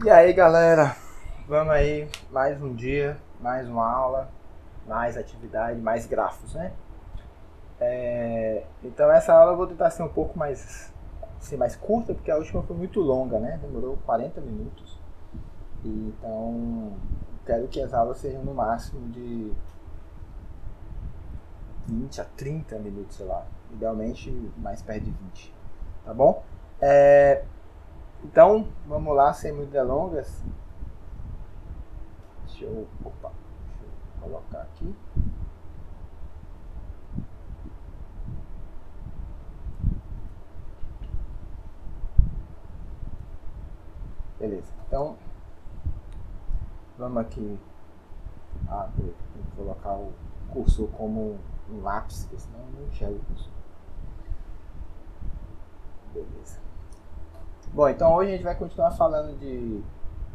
E aí galera, vamos aí, mais um dia, mais uma aula, mais atividade, mais grafos, né? Então essa aula eu vou tentar ser um pouco mais curta, porque a última foi muito longa, né? Demorou 40 minutos. Então quero que as aulas sejam no máximo de 20 a 30 minutos, sei lá. Idealmente mais perto de 20, tá bom? Então vamos lá, sem muitas delongas. Deixa eu colocar aqui. Beleza, então vamos aqui. Tem que colocar o cursor como um lápis, porque senão eu não enxergo o cursor. Beleza. Bom, então hoje a gente vai continuar falando de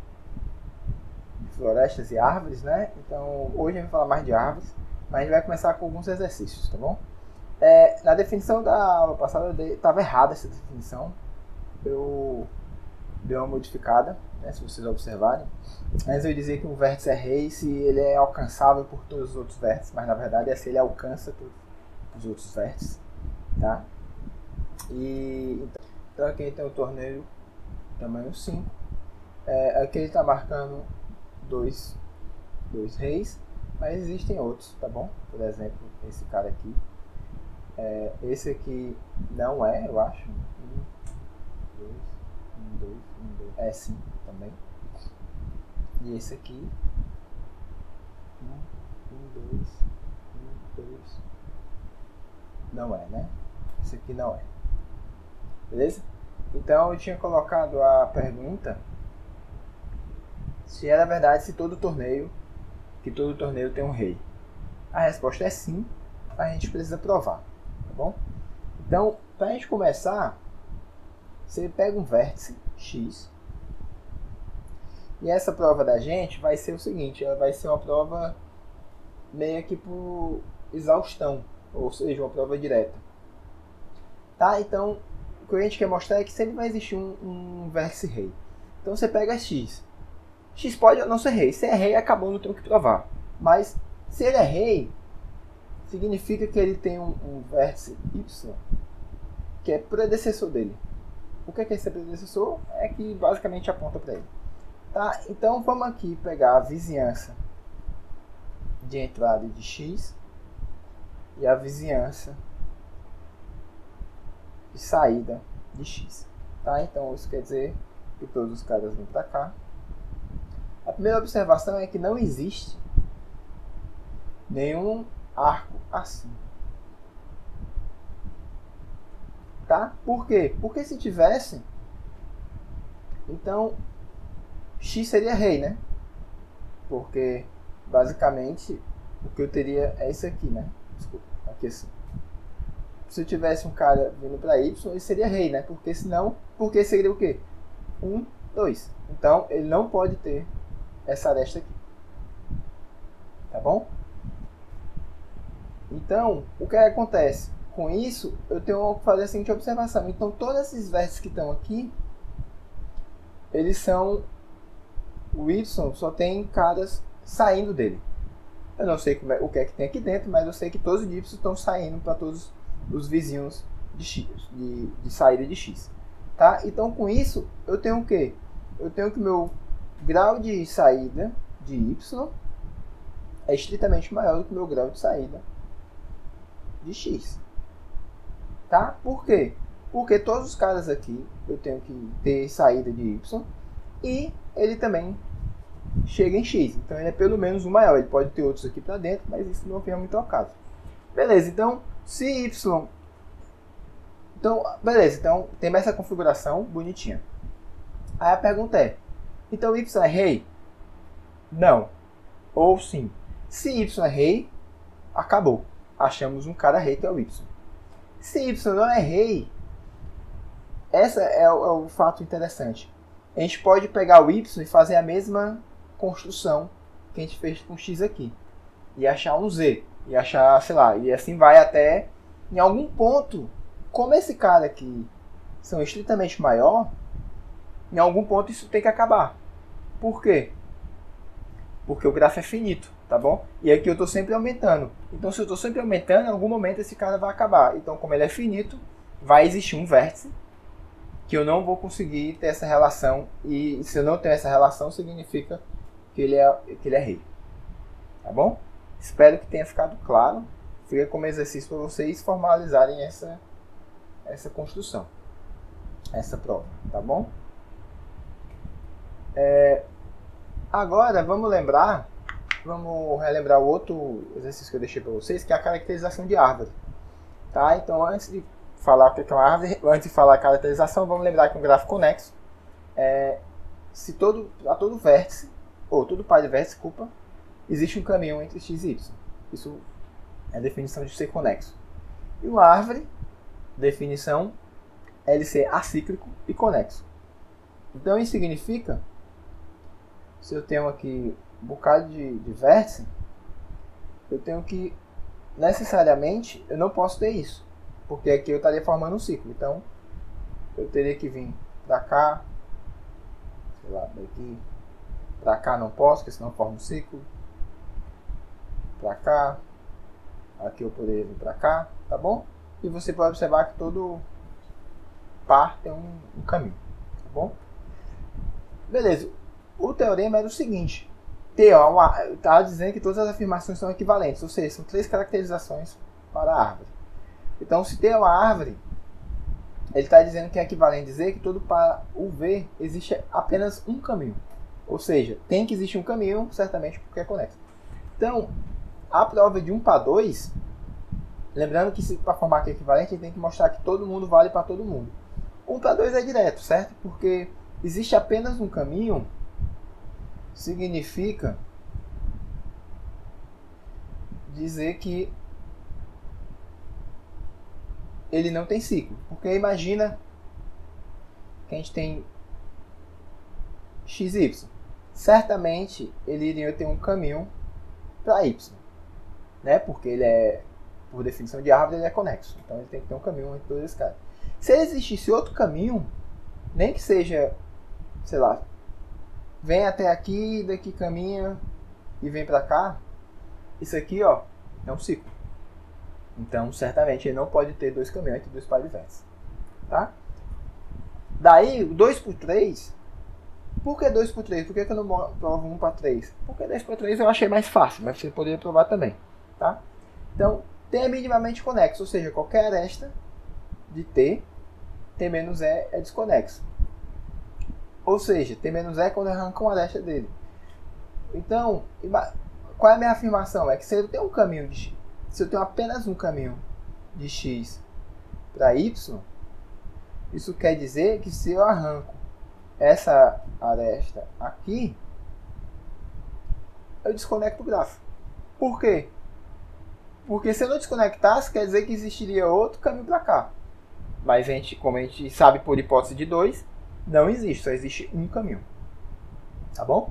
florestas e árvores, né? Então hoje a gente vai falar mais de árvores, mas a gente vai começar com alguns exercícios, tá bom? Na definição da aula passada estava errada essa definição. Eu dei uma modificada, né, se vocês observarem. Antes eu dizia que um vértice é rei se ele é alcançável por todos os outros vértices, mas na verdade é se ele alcança todos os outros vértices, tá? Então aqui tem o torneio tamanho 5. Aqui ele está marcando dois reis, mas existem outros, tá bom? Por exemplo, esse cara aqui. Esse aqui não é, eu acho. 2. É sim, também. E esse aqui. 2. Não é, né? Esse aqui não é. Beleza? Então eu tinha colocado a pergunta se era verdade que todo torneio tem um rei. A resposta é sim. A gente precisa provar, tá bom? Então, para a gente começar, você pega um vértice X. E essa prova da gente vai ser o seguinte, ela vai ser uma prova meio que por exaustão, ou seja, uma prova direta. Tá? Então, o que a gente quer mostrar é que sempre vai existir um vértice rei. Então você pega X. X pode não ser rei. Se é rei, acabou, não tem o que provar. Mas, se ele é rei, significa que ele tem um vértice Y, que é predecessor dele. O que é esse predecessor? É que basicamente aponta para ele. Tá? Então vamos aqui pegar a vizinhança de entrada de X e a vizinhança de saída de X. Tá? Então isso quer dizer que todos os caras vêm para cá. A primeira observação é que não existe nenhum arco assim. Tá? Por quê? Porque se tivesse, então X seria rei, né? Porque basicamente o que eu teria é isso aqui, né? Desculpa, aqui assim. Se eu tivesse um cara vindo para Y, ele seria rei, né? Porque senão, porque seria o quê? 1, 2. Então ele não pode ter essa aresta aqui. Tá bom? Então, o que acontece? Com isso, eu tenho que fazer a seguinte observação. Então, todos esses vértices que estão aqui, eles são... O Y só tem caras saindo dele. Eu não sei o que é que tem aqui dentro, mas eu sei que todos os Y estão saindo para todos os vizinhos de X, de saída de X. Tá? Então, com isso, eu tenho o quê? Eu tenho que o meu grau de saída de Y é estritamente maior do que o meu grau de saída de X. Tá? Por quê? Porque todos os caras aqui eu tenho que ter saída de Y e ele também chega em X. Então ele é pelo menos um maior. Ele pode ter outros aqui para dentro, mas isso não vem muito ao caso. Beleza, então se Y... Então, beleza, então tem essa configuração bonitinha. Aí a pergunta é, então Y é rei? Não. Ou sim. Se Y é rei, acabou. Achamos um cara rei que é o Y. Se Y não é rei, esse é o fato interessante. A gente pode pegar o Y e fazer a mesma construção que a gente fez com X aqui. E achar um Z. E achar, sei lá, e assim vai até... Em algum ponto, como esse cara aqui são estritamente maior, em algum ponto isso tem que acabar. Por quê? Porque o grafo é finito, tá bom? E aqui eu estou sempre aumentando. Então, se eu estou sempre aumentando, em algum momento esse cara vai acabar. Então, como ele é finito, vai existir um vértice que eu não vou conseguir ter essa relação. E se eu não tenho essa relação, significa que ele é rei. Tá bom? Espero que tenha ficado claro. Fica como exercício para vocês formalizarem essa construção, essa prova, tá bom? Agora vamos relembrar o outro exercício que eu deixei para vocês, que é a caracterização de árvore. Tá? Então, antes de falar o que é uma árvore, antes de falar a caracterização, vamos lembrar que um gráfico conexo se a todo vértice, ou todo par de vértices, existe um caminho entre x e y. Isso é a definição de ser conexo. E uma árvore, definição, é ele ser acíclico e conexo. Então isso significa, se eu tenho aqui um bocado de vértice, eu tenho que, necessariamente, eu não posso ter isso. Porque aqui eu estaria formando um ciclo. Então, eu teria que vir para cá, sei lá, daqui para cá não posso, porque senão forma um ciclo. Para cá, aqui eu poderia vir para cá, tá bom? E você pode observar que todo par tem um caminho, tá bom? Beleza, o teorema era o seguinte, está dizendo que todas as afirmações são equivalentes, ou seja, são 3 caracterizações para a árvore. Então, se T é uma árvore, ele está dizendo que é equivalente a dizer que todo para o V existe apenas um caminho. Ou seja, tem que existir um caminho, certamente porque é conexo. Então, a prova de 1 para 2, lembrando que para formar aqui equivalente, a gente tem que mostrar que todo mundo vale para todo mundo. 1 para 2 é direto, certo? Porque existe apenas um caminho, significa dizer que ele não tem ciclo. Porque imagina que a gente tem x e y. Certamente ele iria ter um caminho para y, né? Porque ele é, por definição de árvore, ele é conexo. Então ele tem que ter um caminho entre dois caras. Se existisse outro caminho, nem que seja, sei lá, vem até aqui, daqui caminha e vem para cá, isso aqui, ó, é um ciclo. Então, certamente, ele não pode ter 2 caminhos entre 2 pares de vértices. Tá? Daí, 2 por 3. Por que 2 por 3? Por que eu não provo 1 para 3? Porque 2 para 3 eu achei mais fácil, mas você poderia provar também. Tá? Então, T é minimamente conexo, ou seja, qualquer aresta de T menos E é desconexo. Ou seja, T menos E é quando eu arranco uma aresta dele. Então, qual é a minha afirmação? É que se eu tenho um caminho de x, se eu tenho apenas um caminho de x para y, isso quer dizer que se eu arranco essa aresta aqui, eu desconecto o grafo. Por quê? Porque se eu não desconectasse, quer dizer que existiria outro caminho para cá. Mas como a gente sabe por hipótese de 2, não existe, só existe um caminho. Tá bom?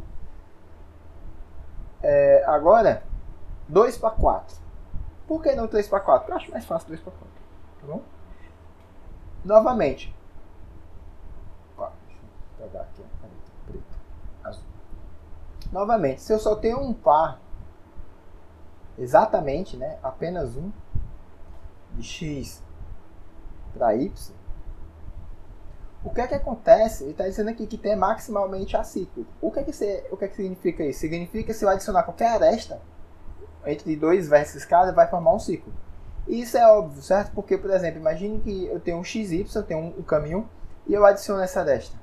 Agora, 2 para 4. Por que não 3 para 4? Eu acho mais fácil 2 para 4. Tá bom? Novamente. Deixa eu pegar aqui a caneta preta, azul. Novamente, se eu só tenho um par, exatamente, né, apenas um, de x para y, o que é que acontece? Ele está dizendo aqui que T é maximalmente acíclico. O que é que significa isso? Significa que se eu adicionar qualquer aresta entre 2 vértices cada, vai formar um ciclo. E isso é óbvio, certo? Porque, por exemplo, imagine que eu tenho um xy, eu tenho um caminho, e eu adiciono essa aresta.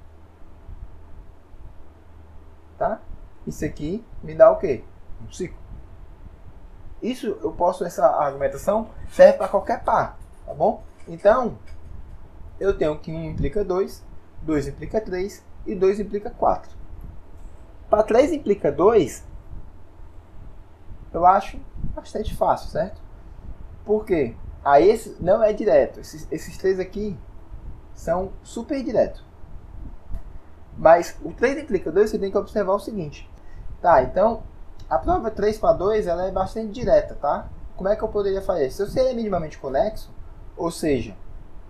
Tá? Isso aqui me dá o quê? Um ciclo. Isso essa argumentação serve para qualquer par, tá bom? Então, eu tenho que 1 implica 2, 2 implica 3 e 2 implica 4. Para 3 implica 2, eu acho bastante fácil, certo? Por quê? Aí esse não é direto. Esses 3 aqui são super diretos. Mas o 3 implica 2, você tem que observar o seguinte. Tá, então, a prova 3 para 2 ela é bastante direta, tá? Como é que eu poderia fazer? Se eu ser minimamente conexo, ou seja,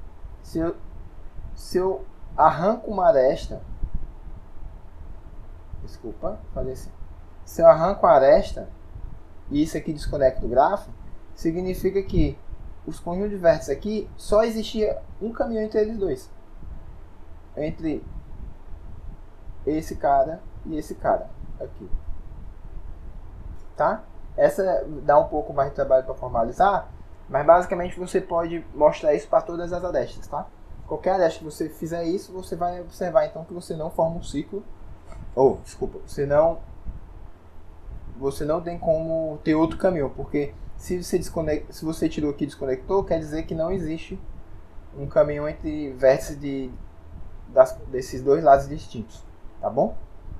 se eu arranco uma aresta Desculpa, fazer assim. Se eu arranco a aresta e isso aqui desconecta o grafo, significa que os conjuntos de vértices aqui só existia um caminho entre eles dois. Entre esse cara e esse cara aqui. Tá? Essa dá um pouco mais de trabalho para formalizar, mas basicamente você pode mostrar isso para todas as arestas, tá? Qualquer aresta que você fizer isso, você vai observar então que você não forma um ciclo. Ou, desculpa, você não tem como ter outro caminho, porque se você tirou aqui e desconectou, quer dizer que não existe um caminho entre vértices desses dois lados distintos, tá bom?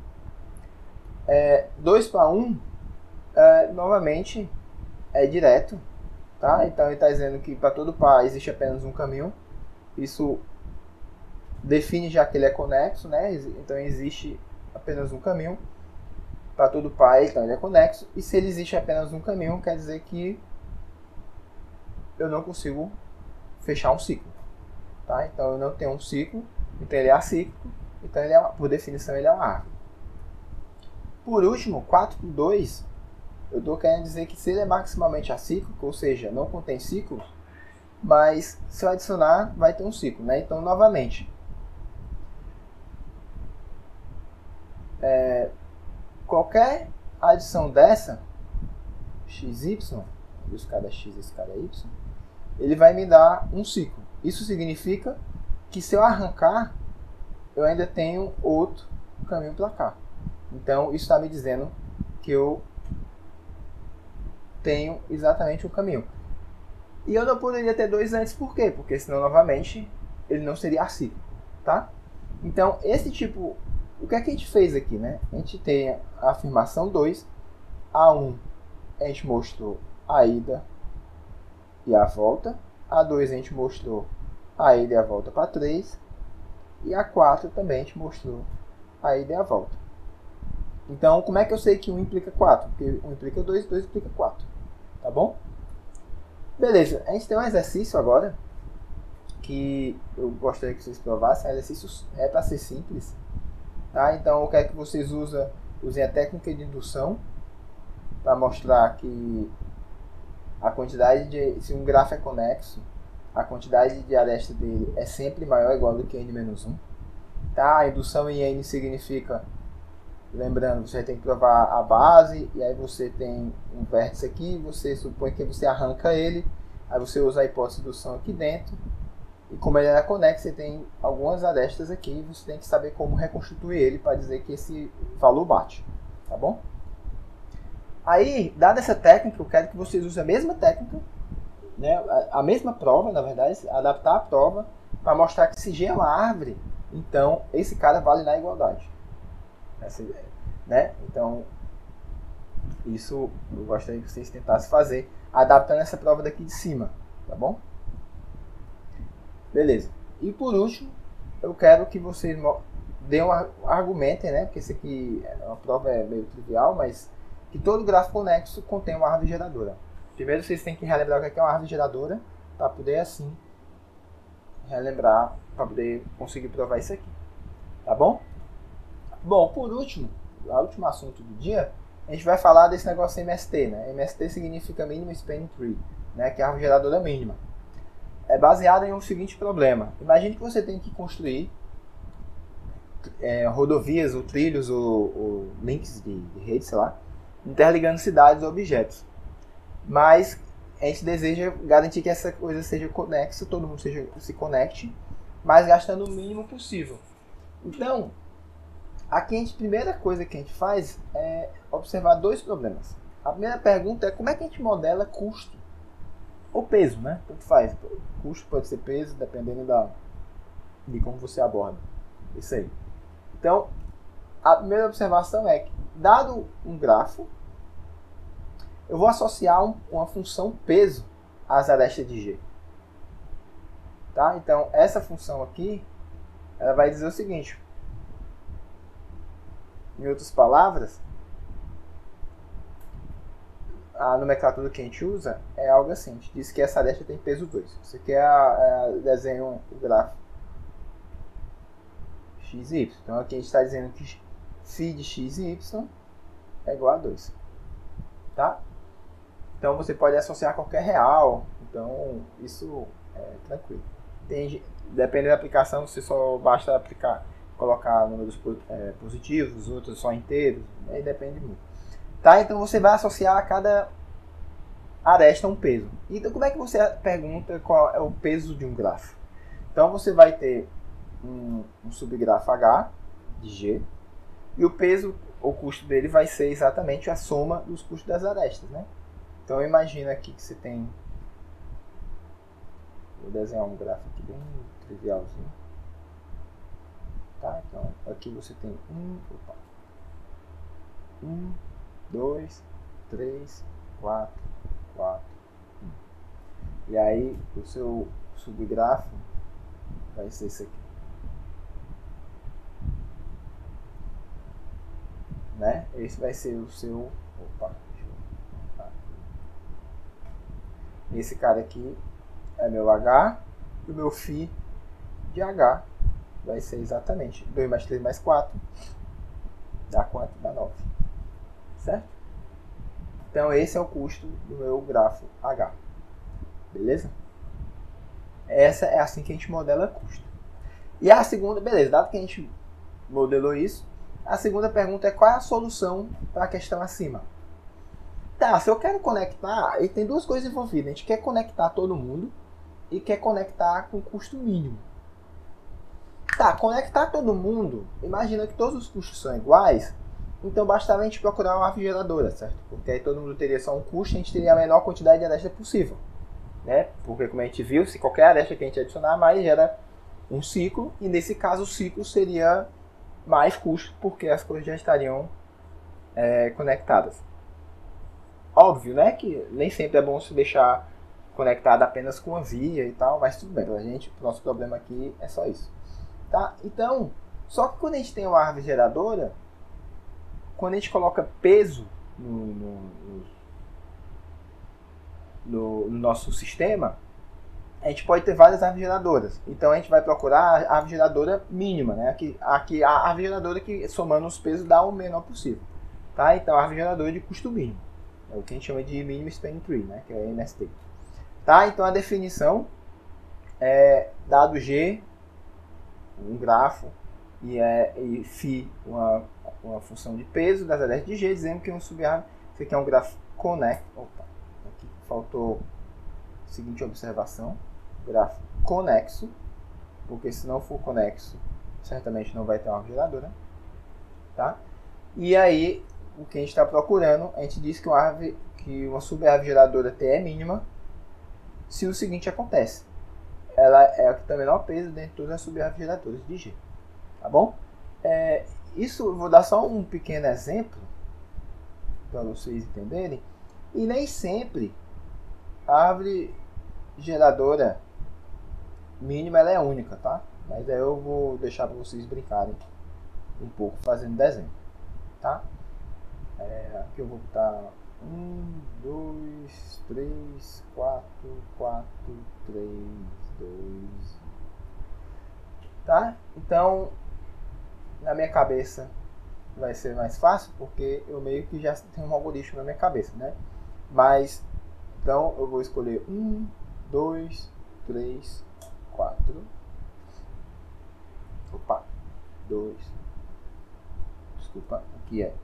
2 para 1, novamente, é direto, tá? Então ele está dizendo que para todo par existe apenas um caminho. Isso define já que ele é conexo, né? Então existe apenas um caminho. Para todo par, então ele é conexo. E se ele existe apenas um caminho, quer dizer que eu não consigo fechar um ciclo. Tá? Então eu não tenho um ciclo, então ele é acíclico, então ele por definição ele é uma árvore. Por último, 4 por 2, eu estou querendo dizer que se ele é maximalmente acíclico, ou seja, não contém ciclos, mas se eu adicionar, vai ter um ciclo. Né? Então, novamente, qualquer adição dessa, xy, esse cara é x, esse cara é y, ele vai me dar um ciclo. Isso significa que se eu arrancar, eu ainda tenho outro caminho para cá. Então, isso está me dizendo que eu tenho exatamente um caminho. E eu não poderia ter dois antes, por quê? Porque senão, novamente, ele não seria acíclico, tá? Então, esse tipo... O que é que a gente fez aqui, né? A gente tem a afirmação 2. A1, a gente mostrou a ida e a volta. A2, a gente mostrou a ida e a volta para 3. E a 4 também a gente mostrou a ida e a volta. Então, como é que eu sei que 1 implica 4? Porque 1 implica 2 e 2 implica 4. Tá bom? Beleza, a gente tem um exercício agora que eu gostaria que vocês provassem. O exercício é para ser simples. Tá? Então, eu quero que vocês usem a técnica de indução para mostrar que a quantidade se um grafo é conexo, a quantidade de aresta dele é sempre maior ou igual do que n-1. Tá? A indução em n significa, lembrando, você tem que provar a base, e aí você tem um vértice aqui, você supõe que você arranca ele, aí você usa a hipótese de indução aqui dentro, e como ele era conexo, você tem algumas arestas aqui, você tem que saber como reconstituir ele para dizer que esse valor bate, tá bom? Aí, dada essa técnica, eu quero que vocês usem a mesma técnica, né, a mesma prova, na verdade, adaptar a prova para mostrar que se G é uma árvore, então esse cara vale na igualdade. Essa ideia, né? Então, isso eu gostaria que vocês tentassem fazer, adaptando essa prova daqui de cima, tá bom? Beleza. E por último, eu quero que vocês argumentem, né? Porque isso aqui é uma prova meio trivial, mas que todo gráfico conexo contém uma árvore geradora. Primeiro vocês têm que relembrar o que é uma árvore geradora, para poder assim relembrar, para poder conseguir provar isso aqui. Tá bom? Bom, por último, o último assunto do dia, a gente vai falar desse negócio MST, né? MST significa Minimum Spanning Tree, né? Que é a árvore geradora mínima. É baseado em um seguinte problema. Imagine que você tem que construir rodovias, ou trilhos, ou links de rede, sei lá, interligando cidades ou objetos. Mas a gente deseja garantir que essa coisa seja conexa, todo mundo se conecte, mas gastando o mínimo possível. Então, aqui a primeira coisa que a gente faz é observar dois problemas. A primeira pergunta é como é que a gente modela custo ou peso, né? Tanto faz. Custo pode ser peso, dependendo de como você aborda. Isso aí. Então, a primeira observação é que, dado um grafo, eu vou associar uma função peso às arestas de G. Tá? Então, essa função aqui, ela vai dizer o seguinte. Em outras palavras, a nomenclatura que a gente usa é algo assim. A gente diz que essa aresta tem peso 2. Isso aqui desenho o gráfico XY. Então aqui a gente está dizendo que φ de x e y é igual a 2. Tá? Então você pode associar qualquer real. Então isso é tranquilo. Dependendo da aplicação, você só basta colocar números positivos, outros só inteiros. Aí depende muito. Tá? Então você vai associar a cada aresta um peso. Então como é que você pergunta qual é o peso de um grafo? Então você vai ter um subgrafo H de G e o peso, o custo dele vai ser exatamente a soma dos custos das arestas, né? Então imagina aqui que você tem, vou desenhar um gráfico aqui bem trivialzinho. Tá? Então aqui você tem 1, 2, 3, 4, 1. E aí o seu subgrafo vai ser esse aqui. Né? Esse vai ser o seu... Esse cara aqui é meu H e o meu φ de H vai ser exatamente 2 mais 3 mais 4 dá quanto? Dá 9. Certo? Então esse é o custo do meu grafo H. Beleza? Essa é assim que a gente modela custo. E a segunda, beleza, dado que a gente modelou isso, a segunda pergunta é qual é a solução para a questão acima? Tá, se eu quero conectar, e tem duas coisas envolvidas. A gente quer conectar todo mundo e quer conectar com custo mínimo. Tá, conectar todo mundo, imagina que todos os custos são iguais, então bastava a gente procurar uma árvore geradora, certo? Porque aí todo mundo teria só um custo e a gente teria a menor quantidade de aresta possível. Né? Porque como a gente viu, se qualquer aresta que a gente adicionar mais gera um ciclo, e nesse caso o ciclo seria mais custo, porque as coisas já estariam conectadas. Óbvio, né, que nem sempre é bom se deixar conectado apenas com a via e tal, mas tudo bem, pra gente, o nosso problema aqui é só isso. Tá? Então, só que quando a gente tem uma árvore geradora, quando a gente coloca peso no nosso sistema, a gente pode ter várias árvores geradoras. Então a gente vai procurar a árvore geradora mínima, né? Aqui a árvore geradora que somando os pesos dá o menor possível. Tá? Então a árvore geradora de custo mínimo. É o que a gente chama de Minimum Spanning Tree, né? Que é MST. Tá? Então a definição é dado G, um grafo, e φ, uma função de peso das arestas de G, dizendo que um subgrafo, isso aqui é um grafo conexo. Opa, aqui faltou a seguinte observação: grafo conexo, porque se não for conexo, certamente não vai ter uma árvore geradora. Tá? E aí, o que a gente está procurando, a gente diz que uma subárvore geradora T é mínima se o seguinte acontece: ela é a que tem o menor peso dentro de todas as subárvores geradoras de G. Tá bom? Isso eu vou dar só um pequeno exemplo para vocês entenderem. E nem sempre a árvore geradora mínima ela é única, tá? Mas aí eu vou deixar para vocês brincarem um pouco fazendo desenho, tá? Aqui eu vou botar 1, 2, 3, 4, 3, 2. Tá? Então, na minha cabeça vai ser mais fácil, porque eu meio que já tenho um algoritmo na minha cabeça, né? Mas, então eu vou escolher 1, 2, 3, 4. Opa, 2. Desculpa, aqui é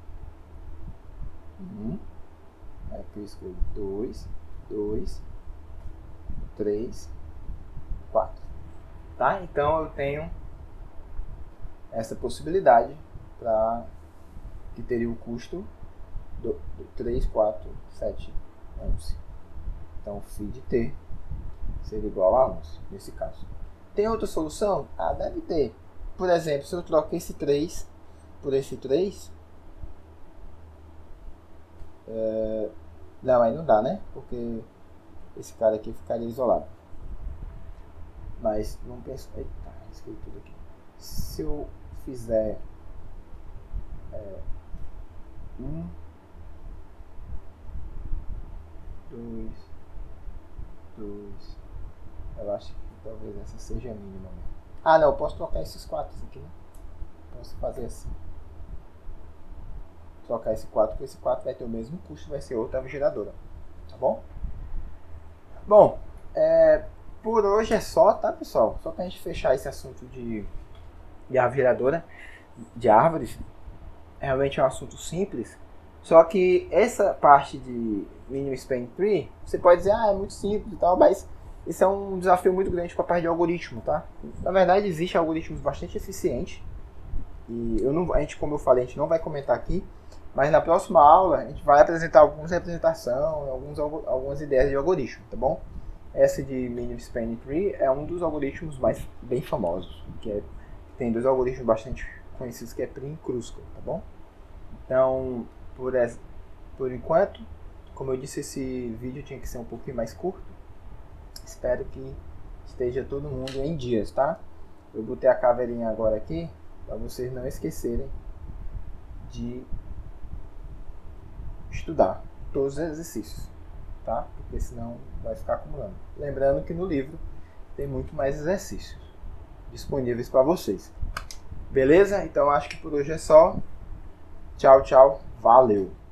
1. Aqui eu escolho 2, 2, 3, 4. Tá? Então eu tenho essa possibilidade para que teria o custo do 3, 4, 7, 11. Então φ de t seria igual a 11 nesse caso. Tem outra solução? Ah, deve ter. Por exemplo, se eu troco esse 3 por esse 3, não, aí não dá, né? Porque esse cara aqui ficaria isolado. Mas não penso. Eita, escrevi tudo aqui. Se eu fizer 1, 2, 2, eu acho que talvez essa seja a mínima. Ah, não, eu posso trocar esses 4 aqui, né? Posso fazer assim. trocar esse 4 por esse 4 vai ter o mesmo custo, vai ser outra geradora, tá bom? Bom, por hoje é só, tá, pessoal? Só pra gente fechar esse assunto de árvore geradora, de árvores. Realmente é um assunto simples, só que essa parte de Minimum Span Tree, você pode dizer, é muito simples e tal, mas isso é um desafio muito grande para a parte de algoritmo, tá? Na verdade, existem algoritmos bastante eficientes, e a gente, como eu falei, a gente não vai comentar aqui, mas na próxima aula a gente vai apresentar algumas representações, algumas ideias de algoritmo, tá bom? Essa de Minimum Span Tree é um dos algoritmos bem famosos, tem dois algoritmos bastante conhecidos, que é Prim e Kruskal, tá bom? Então, por enquanto, como eu disse, esse vídeo tinha que ser um pouquinho mais curto. Espero que esteja todo mundo em dias, tá? Eu botei a caveirinha agora aqui, para vocês não esquecerem de estudar todos os exercícios, tá? Porque senão vai ficar acumulando. Lembrando que no livro tem muito mais exercícios disponíveis para vocês. Beleza? Então acho que por hoje é só. Tchau, tchau. Valeu!